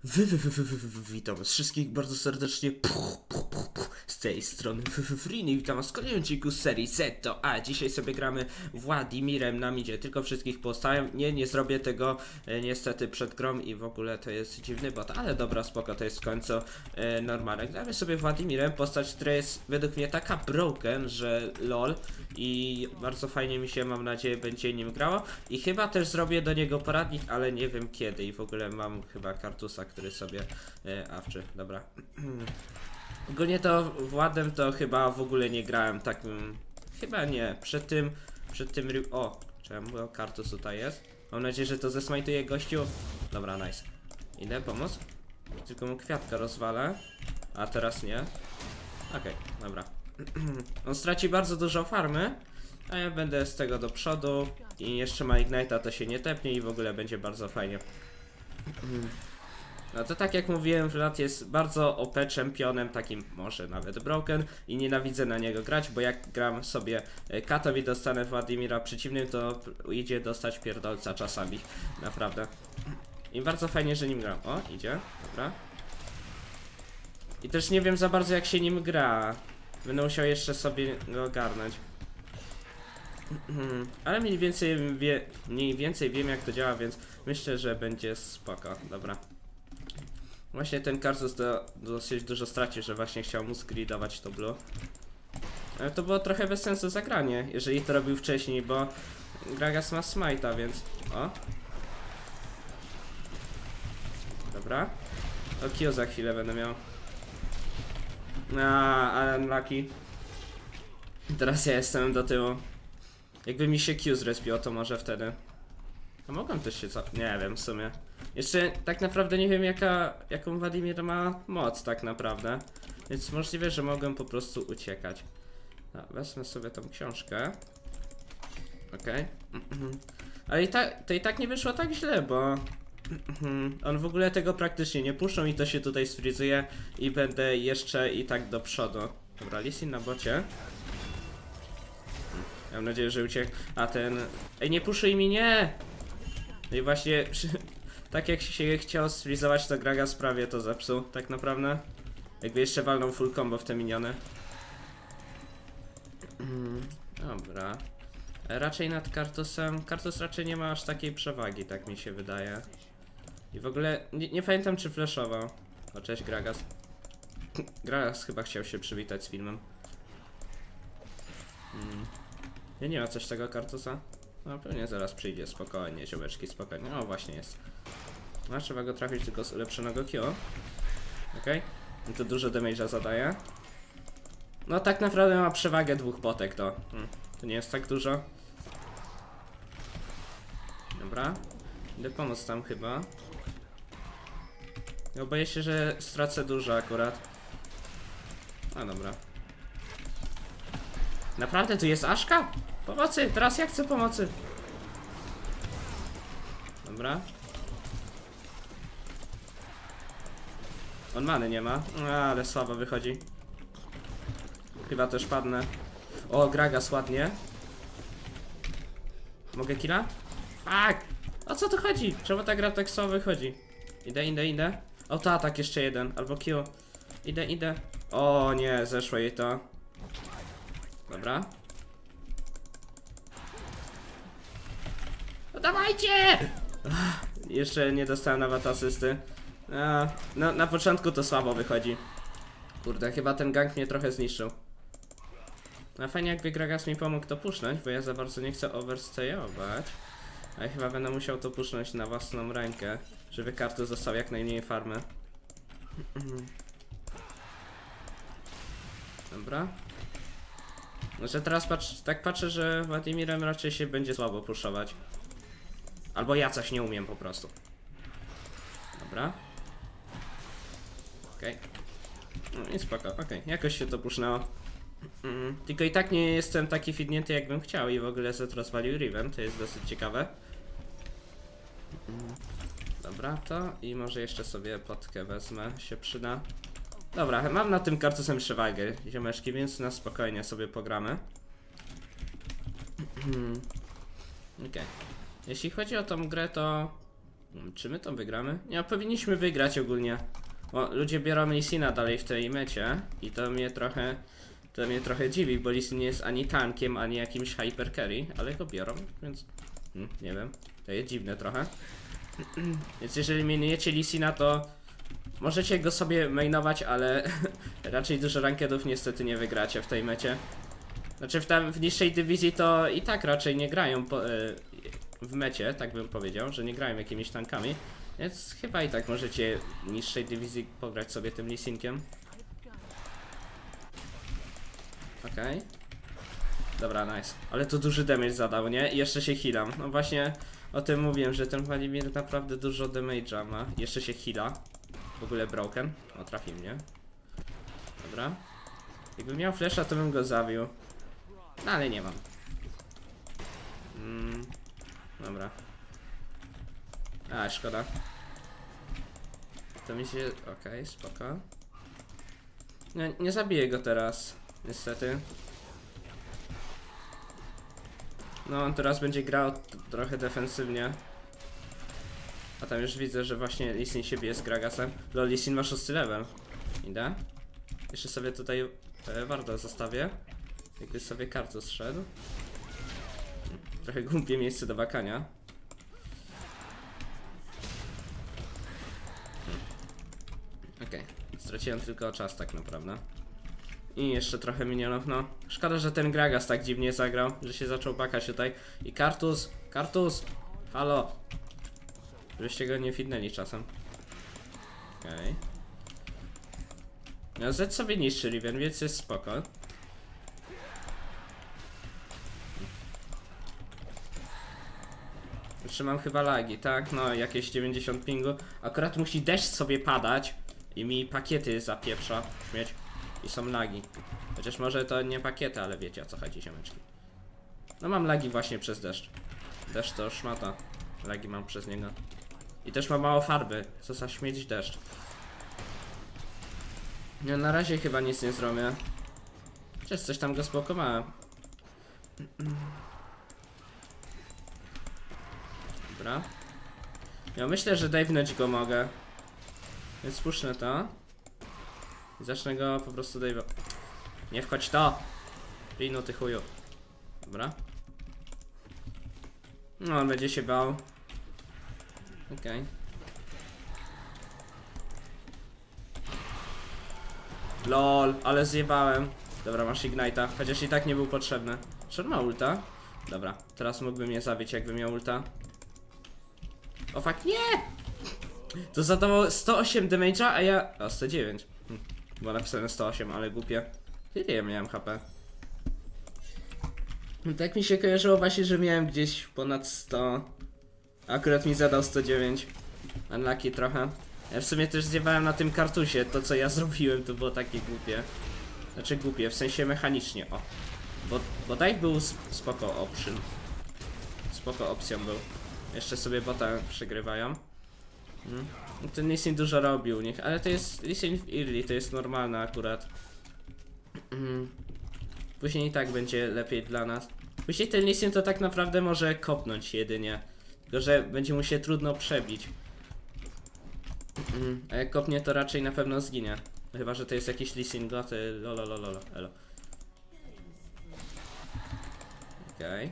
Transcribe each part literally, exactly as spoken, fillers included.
Wy, wy, wy, wy, wy, wy, witam was wszystkich bardzo serdecznie puch, puch, puch, puch, z tej strony Free i witam was w kolejnym odcinku z serii Seto. A dzisiaj sobie gramy Władimirem na midzie, tylko wszystkich postawiam. Nie, nie zrobię tego e, niestety przed grą i w ogóle to jest dziwny bot, ale dobra, spoko, to jest w końcu e, normalne. Gramy sobie Władimirem, postać, która jest według mnie taka broken, że lol, i bardzo fajnie mi się, mam nadzieję, będzie nim grało. I chyba też zrobię do niego poradnik, ale nie wiem kiedy, i w ogóle mam chyba kartusa, który sobie e, awczy, dobra. Ogólnie to Władem to chyba w ogóle nie grałem takim, chyba nie, przed tym, przed tym, o, czemu kartus tutaj jest? Mam nadzieję, że to zesmajtuje gościu. Dobra, nice. Idę pomóc? Tylko mu kwiatka rozwalę, a teraz nie. Okej, okay, dobra. On straci bardzo dużo farmy, a ja będę z tego do przodu i jeszcze ma Ignite'a, to się nie tepnie i w ogóle będzie bardzo fajnie. No to tak jak mówiłem, Vlad jest bardzo O P czempionem, takim może nawet broken, i nienawidzę na niego grać, bo jak gram sobie katem i dostanę Władimira przeciwnym, to idzie dostać pierdolca czasami, naprawdę. I bardzo fajnie, że nim gram. O, idzie, dobra. I też nie wiem za bardzo, jak się nim gra. Będę musiał jeszcze sobie go ogarnąć. Ale mniej więcej, wie, mniej więcej wiem, jak to działa, więc myślę, że będzie spoko. Dobra. Właśnie ten Kartus to dosyć dużo straci, że właśnie chciał mu zgridować to blue. Ale to było trochę bez sensu zagranie, jeżeli to robił wcześniej, bo Gragas ma smite'a, więc... O! Dobra. O, Q za chwilę będę miał. A, ale unlucky. Teraz ja jestem do tyłu. Jakby mi się Q zrespiło, to może wtedy. A mogłem też się co... Nie wiem w sumie. Jeszcze tak naprawdę nie wiem, jaka, jaką Władimir ma moc tak naprawdę. Więc możliwe, że mogłem po prostu uciekać. No, wezmę sobie tą książkę. Okej. Okay. Ale i tak, to i tak nie wyszło tak źle, bo... On w ogóle tego praktycznie nie puszczą i to się tutaj sfrizuje. I będę jeszcze i tak do przodu. Dobra, Lee Sin na bocie. Mam nadzieję, że uciekł. A ten... Ej, nie puszuj mi, nie! No i właśnie... Tak jak się chciał sfrizować, to Gragas prawie to zepsuł, tak naprawdę. Jakby jeszcze walnął full combo w te miniony. Dobra. Raczej nad Kartusem... Kartus raczej nie ma aż takiej przewagi, tak mi się wydaje. I w ogóle nie, nie pamiętam, czy flashował. O, cześć Gragas. Gragas chyba chciał się przywitać z filmem. Hmm. Ja nie ma coś tego Kartusa? No pewnie zaraz przyjdzie, spokojnie, ziomeczki, spokojnie. O, właśnie jest. No, trzeba go trafić tylko z ulepszonego Q. Okej. Okay. No to dużo damage'a zadaje. No tak naprawdę ma przewagę dwóch potek, to... Hmm. To nie jest tak dużo. Dobra. Idę pomóc tam chyba. No boję się, że stracę dużo akurat. A dobra. Naprawdę tu jest Aszka? Pomocy! Teraz ja chcę pomocy! Dobra. On many nie ma, a, ale słabo wychodzi. Chyba też padnę. O, Gragas ładnie. Mogę killa? Fuck! O co tu chodzi? Czemu ta gra tak słabo wychodzi? Idę, idę, idę. O, to atak jeszcze jeden, albo Q. Idę, idę. O nie, zeszło jej to. Dobra. No dawajcie! Ach, jeszcze nie dostałem nawet asysty. A, no, na początku to słabo wychodzi. Kurde, chyba ten gank mnie trochę zniszczył. No fajnie, jakby Gragas mi pomógł to pusznąć, bo ja za bardzo nie chcę overstayować. A ja chyba będę musiał to pusznąć na własną rękę, żeby Kartus został jak najmniej farmy. Dobra. Znaczy teraz patrz, tak patrzę, że Władimirem raczej się będzie słabo puszować. Albo ja coś nie umiem po prostu. Dobra. Okej. Okay. No i spoko, okej. Okay. Jakoś się to pusznęło. Mm, tylko i tak nie jestem taki fitnięty, jakbym chciał, i w ogóle Zed rozwalił Riven, to jest dosyć ciekawe. Mm. Dobra, to i może jeszcze sobie potkę wezmę, się przyda. Dobra, mam na tym Kartusem przewagę, ziomeczki, więc na spokojnie sobie pogramy. Okej. Okay. Jeśli chodzi o tą grę, to Hmm, czy my to wygramy? Nie, powinniśmy wygrać ogólnie. Bo ludzie biorą Lee Sina dalej w tej mecie i to mnie trochę... To mnie trochę dziwi, bo Lee Sin nie jest ani tankiem, ani jakimś hyper carry, ale go biorą, więc... Hmm, nie wiem, to jest dziwne trochę. Więc jeżeli mainujecie Lee Sina, to... Możecie go sobie mainować, ale raczej dużo rankedów niestety nie wygracie w tej mecie. Znaczy w, tam, w niższej dywizji to i tak raczej nie grają po, y, w mecie, tak bym powiedział, że nie grają jakimiś tankami. Więc chyba i tak możecie w niższej dywizji pograć sobie tym Lee Sinkiem. Okej. Okay. Dobra, nice. Ale to duży damage zadał, nie? I jeszcze się healam. No właśnie o tym mówiłem, że ten Władimir naprawdę dużo damage'a ma. Jeszcze się heala. W ogóle broken. O, trafi mnie. Dobra. Jakbym miał flasha, to bym go zabił. No ale nie mam. Mm, dobra. A, szkoda. To mi się... Okej, okay, spoko. Nie, nie zabiję go teraz. Niestety. No, on teraz będzie grał trochę defensywnie. A tam już widzę, że właśnie Lee Sin się bije z Gragasem. Lol, Lee Sin ma szósty level. Idę. Jeszcze sobie tutaj e, Warda zostawię. Jakby sobie kartu zszedł. Trochę głupie miejsce do wakania. Okej, okay. Straciłem tylko czas tak naprawdę. I jeszcze trochę minionów, no. Szkoda, że ten Gragas tak dziwnie zagrał, że się zaczął bakać tutaj. I Kartus, Kartus, halo. Żebyście go nie fidnęli czasem. Okej. Okay. No Z sobie niszczy Riven, więc jest spoko. Jeszcze mam chyba lagi, tak? No jakieś dziewięćdziesiąt pingu. Akurat musi deszcz sobie padać i mi pakiety zapieprza śmieć. I są lagi. Chociaż może to nie pakiety, ale wiecie o co chodzi, ziomeczki. No mam lagi właśnie przez deszcz. Deszcz to szmata. Lagi mam przez niego. I też mam mało farby. Co za śmieć deszcz. No na razie chyba nic nie zrobię. Chociaż coś tam go spokojałem. Dobra. Ja myślę, że dave'nąć go mogę. Więc spuszczę to. I zacznę go po prostu dave'a. Nie wchodź to! Rino ty chuju. Dobra. No on będzie się bał. Okej. Okay. Lol, ale zjebałem. Dobra, masz Ignite'a, chociaż i tak nie był potrzebny. Czy on ma ulta? Dobra, teraz mógłbym je zabić, jakby miał ulta. O fuck, nie! To zadawało sto osiem damage'a, a ja... O, sto dziewięć. Hm. Bo napisałem sto osiem, ale głupie. Ile ja miałem H P? Tak mi się kojarzyło właśnie, że miałem gdzieś ponad sto. Akurat mi zadał sto dziewięć. Unlucky trochę. Ja w sumie też zjebałem na tym kartusie. To co ja zrobiłem to było takie głupie. Znaczy głupie, w sensie mechanicznie, o. Bo, bo dive był spoko option. Spoko opcją był. Jeszcze sobie bota przegrywają. Hmm. Ten Lee Sin dużo robił u nich, ale to jest Lee Sin w early, to jest normalne akurat. Hmm. Później i tak będzie lepiej dla nas. Później ten Lee Sin to tak naprawdę może kopnąć jedynie. Tylko że będzie mu się trudno przebić. Hmm. A jak kopnie to raczej na pewno zginie. Chyba że to jest jakiś Lee Sin goty. Lololololo. Elo. Okej. Okay.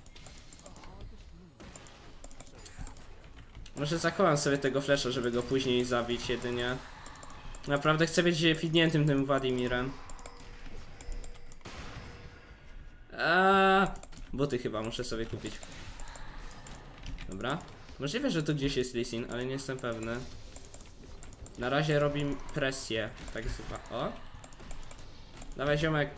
Może zakołam sobie tego flasha, żeby go później zabić jedynie. Naprawdę chcę być fidniętym tym Władimirem. Aaaa, buty chyba muszę sobie kupić. Dobra. Możliwe, że tu gdzieś jest Lee Sin, ale nie jestem pewny. Na razie robi presję, tak zwa. O! Dawaj ziomek.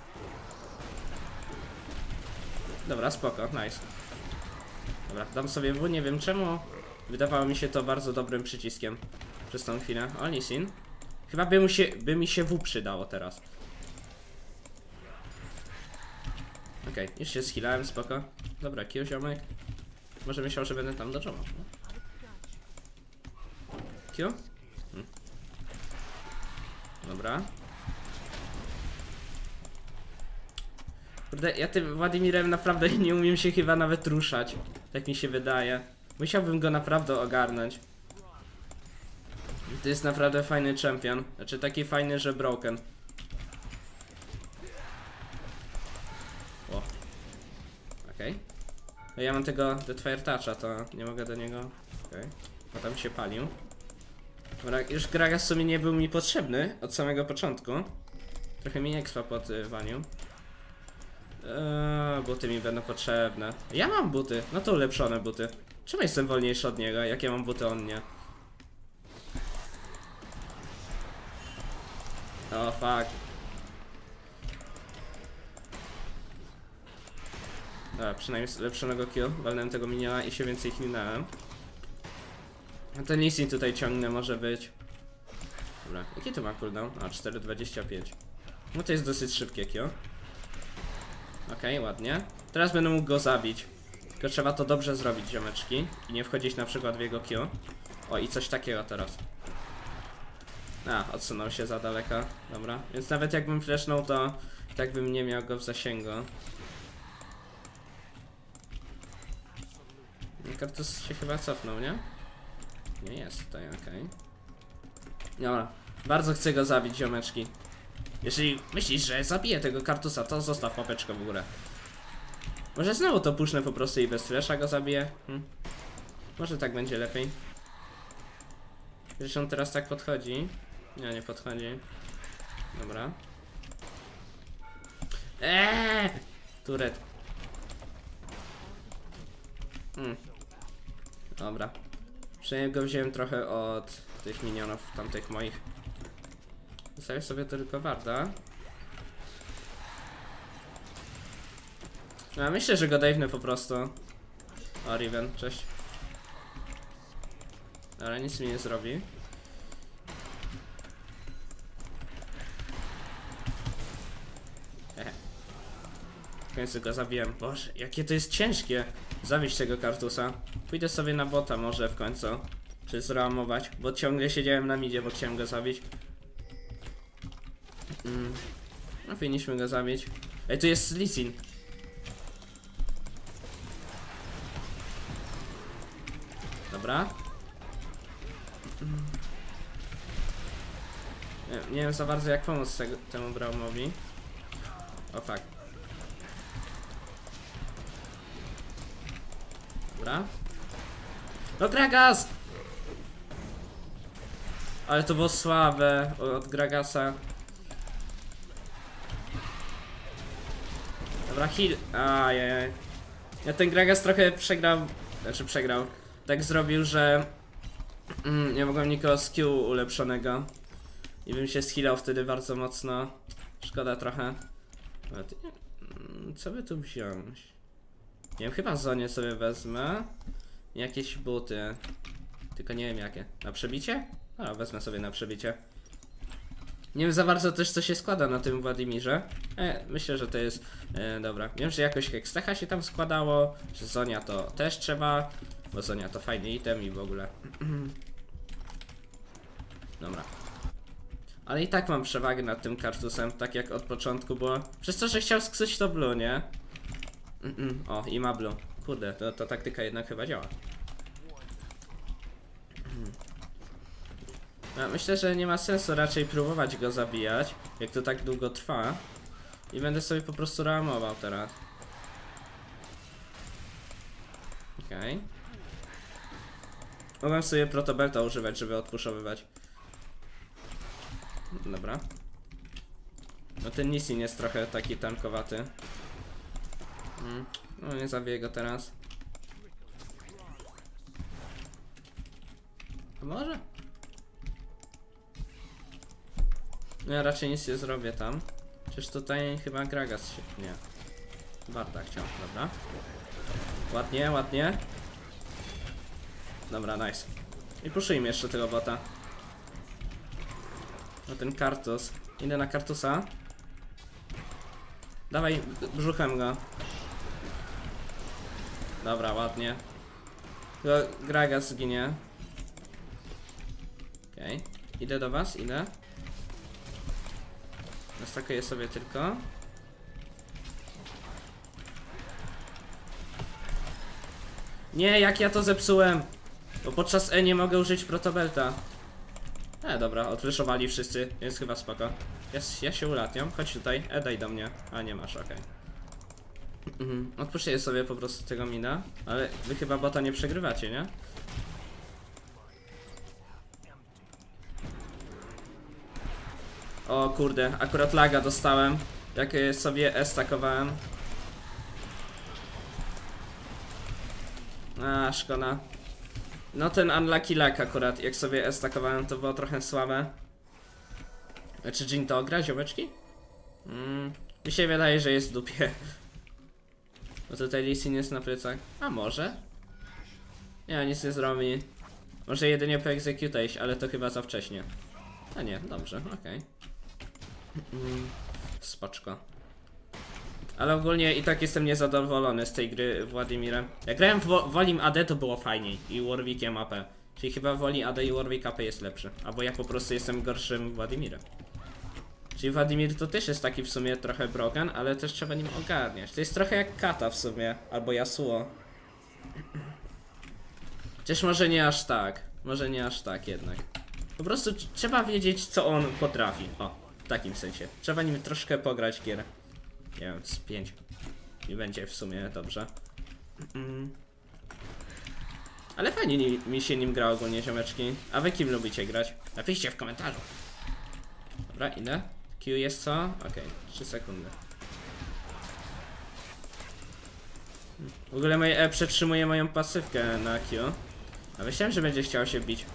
Dobra, spoko, nice. Dobra, dam sobie W, nie wiem czemu. Wydawało mi się to bardzo dobrym przyciskiem przez tą chwilę. O, Lee Sin. Chyba by, mu się, by mi się W przydało teraz. Okej, okay, już się schilałem, spoko. Dobra, kill ziomek. Może myślał, że będę tam dodżował. Kill? Hmm. Dobra. Kurde, ja tym Władimirem naprawdę nie umiem się chyba nawet ruszać. Tak mi się wydaje. Musiałbym go naprawdę ogarnąć. To jest naprawdę fajny champion. Znaczy taki fajny, że broken. O. Okej. Okay. No ja mam tego Deathfire Toucha, to nie mogę do niego. Okej. Okay. A tam się palił. Dobra, już Gragas w sumie nie był mi potrzebny od samego początku. Trochę mi expa podwalił. Eee, buty mi będą potrzebne. Ja mam buty, no to ulepszone buty. Czemu jestem wolniejszy od niego, jak ja mam buty, on nie? O, fuck. Dobra, przynajmniej lepszonego kill. Walnąłem tego miniona i się więcej healnąłem. A ten Lee Sin tutaj ciągnę, może być. Dobra, jaki to ma cooldown? A, cztery dwadzieścia pięć. No to jest dosyć szybkie kill. Okej, okay, ładnie. Teraz będę mógł go zabić. Tylko trzeba to dobrze zrobić, ziomeczki. I nie wchodzić na przykład w jego Q. O, i coś takiego teraz. A, odsunął się za daleko. Dobra, więc nawet jakbym flashnął, to tak bym nie miał go w zasięgu. Kartus się chyba cofnął, nie? Nie jest tutaj, okej. Okay. Dobra, bardzo chcę go zabić, ziomeczki. Jeśli myślisz, że zabiję tego Kartusa, to zostaw łapeczkę w górę. Może znowu to pusznę po prostu i bez flasha go zabiję? Hm. Może tak będzie lepiej. Zresztą teraz tak podchodzi. Nie, nie podchodzi. Dobra. Eee! Turet. Hmm. Dobra. Przynajmniej go wziąłem trochę od tych minionów tamtych moich. Zostawię sobie tylko warda. No, myślę, że go dave'nę po prostu. O, Riven, cześć. Ale nic mi nie zrobi. Ehe. W końcu go zabiłem. Boże, jakie to jest ciężkie zawieść tego Kartusa. Pójdę sobie na bota może w końcu. Czy zreamować, bo ciągle siedziałem na midzie, bo chciałem go zabić. Mm. No, powinniśmy go zabić. Ej, tu jest Lee Sin. Dobra. Nie, nie wiem za bardzo jak pomóc tego, temu Braumowi. O tak. Dobra. No Gragas! Ale to było słabe od Gragasa. Dobra, heal. Ajajaj. Ja ten Gragas trochę przegrał. Znaczy przegrał. Tak zrobił, że mm, nie mogłem nikogo z Q ulepszonego. I bym się schilał wtedy bardzo mocno. Szkoda trochę. Co by tu wziąć? Nie wiem, chyba Zonię sobie wezmę. Jakieś buty. Tylko nie wiem jakie. Na przebicie? No, wezmę sobie na przebicie. Nie wiem za bardzo też co się składa na tym Władimirze. E, myślę, że to jest e, dobra. Wiem, że jakoś Hextecha się tam składało. Że Zonia to też trzeba. Bo Zonia to fajny item i w ogóle. Dobra. Ale i tak mam przewagę nad tym Kartusem, tak jak od początku było. Przez to, że chciał sksuć to blue, nie? Mm -mm. O, i ma blue. Kurde, to, to taktyka jednak chyba działa. No, myślę, że nie ma sensu raczej próbować go zabijać, jak to tak długo trwa. I będę sobie po prostu reamował teraz. Okej. Okay. Mogłem sobie protobelta używać, żeby odpuszowywać. Dobra. No ten Lee Sin jest trochę taki tankowaty. Mm. No nie zabiję go teraz. A może? No ja raczej nic nie zrobię tam. Przecież tutaj chyba Gragas się... nie. Warda chciał, dobra. Ładnie, ładnie. Dobra, nice. I puszujmy jeszcze tego bota. No ten Kartus. Idę na Kartusa. Dawaj brzuchem go. Dobra, ładnie. Gragas zginie. Okej. Okay. Idę do was, idę. Nastakuję sobie tylko. Nie, jak ja to zepsułem. Bo podczas E nie mogę użyć protobelta. E, dobra, odfleszowali wszyscy, więc chyba spoko. Ja, ja się ulatniam, chodź tutaj, E daj do mnie. A nie masz, okej. Okay. Mhm. Odpuszczę sobie po prostu tego mina, ale wy chyba bota nie przegrywacie, nie? O kurde, akurat laga dostałem, jak sobie E stakowałem. A, szkoda. No ten unlucky lag akurat, jak sobie E stakowałem, to było trochę słabe. Czy Jhin to gra, ziomeczki? Mm, mi się wydaje, że jest w dupie. Bo tutaj Lee Sin jest na plecach. A może? Nie, nic nie zrobi. Może jedynie po execute iść, ale to chyba za wcześnie. A nie, dobrze, okej. Okay. Mm, spoczko. Ale ogólnie i tak jestem niezadowolony z tej gry Władimirem. Jak grałem w Wolim A D, to było fajniej i Warwickiem A P. Czyli chyba Woli A D i Warwick A P jest lepszy. Albo ja po prostu jestem gorszym Władimirem. Czyli Władimir to też jest taki w sumie trochę broken, ale też trzeba nim ogarniać. To jest trochę jak Kata w sumie, albo Yasuo. Chociaż może nie aż tak. Może nie aż tak jednak. Po prostu trzeba wiedzieć, co on potrafi. O, w takim sensie. Trzeba nim troszkę pograć gier. Nie wiem, z pięć. I będzie w sumie dobrze. Mm. Ale fajnie mi, mi się nim gra ogólnie, ziomeczki. A wy kim lubicie grać? Napiszcie w komentarzu. Dobra, idę. Q jest co? Okej, okay, trzy sekundy. W ogóle moje E przetrzymuje moją pasywkę na Q. A myślałem, że będzie chciał się bić.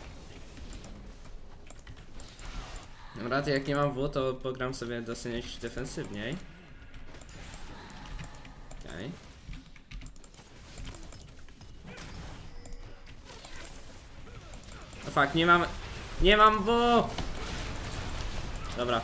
Dobra, to jak nie mam W, to pogram sobie dosyć defensywniej. Okej. Okay. No fakt, nie mam... Nie mam W! Dobra.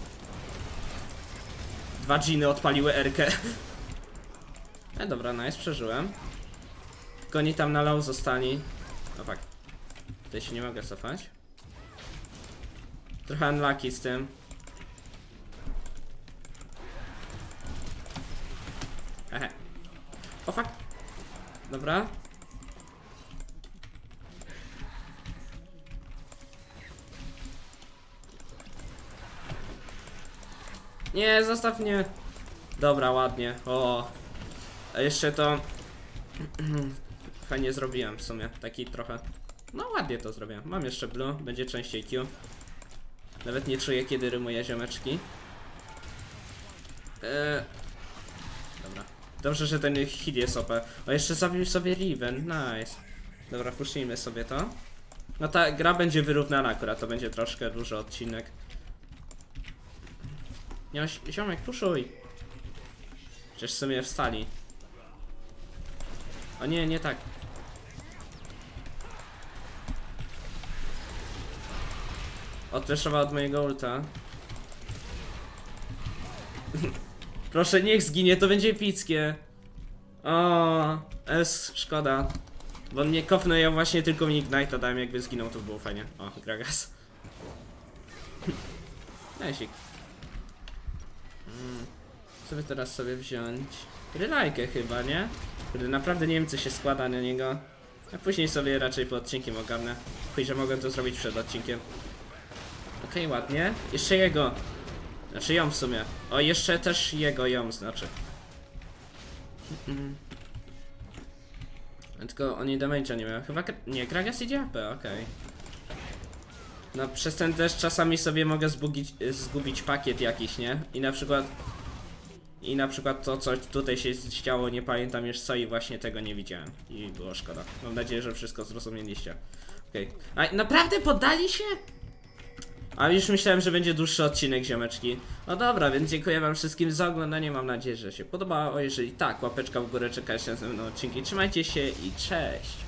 Dwa dżiny odpaliły erkę. E, dobra, nice, przeżyłem. Tylko oni tam na low zostali. No fakt. Tutaj się nie mogę cofać. Trochę unlucky z tym. Ehe. O fuck. Dobra. Nie, zostaw mnie. Dobra, ładnie. O. A jeszcze to... Fajnie zrobiłem w sumie. Taki trochę... No ładnie to zrobiłem. Mam jeszcze blue. Będzie częściej Q. Nawet nie czuję, kiedy rymuję, ziomeczki. Eee... Dobra. Dobrze, że ten hit jest O P. O, jeszcze zabił sobie Riven. Nice. Dobra, puszczmy sobie to. No ta gra będzie wyrównana akurat. To będzie troszkę duży odcinek. Nie, ziomek, puszuj. Przecież w sumie wstali. O nie, nie tak. Odfleszował od mojego ulta. Proszę, niech zginie, to będzie epickie. O, es, szkoda. Bo on mnie kopnął, ja właśnie tylko mi Ignite'a dałem, jakby zginął, to było fajnie. O, Gragas. Najsik. Hmm. Co by teraz sobie wziąć? Rylajkę chyba, nie? Kiedy naprawdę nie wiem, co się składa na niego. A później sobie raczej po odcinkiem ogarnę. Chuj, że mogę to zrobić przed odcinkiem. Okej, okay, ładnie. Jeszcze jego. Znaczy ją w sumie. O, jeszcze też jego ją znaczy. Mm. Tylko oni damage'a nie miał. Chyba... Nie, Gragas idzie A P, okej. Okay. No przez ten deszcz czasami sobie mogę zbugić, zgubić pakiet jakiś, nie? I na przykład... I na przykład to, co tutaj się działo, nie pamiętam już co i właśnie tego nie widziałem. I było szkoda. Mam nadzieję, że wszystko zrozumieliście. Okej. Okay. A naprawdę poddali się? A już myślałem, że będzie dłuższy odcinek, ziomeczki. No dobra, więc dziękuję wam wszystkim za oglądanie. Mam nadzieję, że się podobało. Jeżeli tak, łapeczka w górę, czekajcie na następne odcinki. Trzymajcie się i cześć!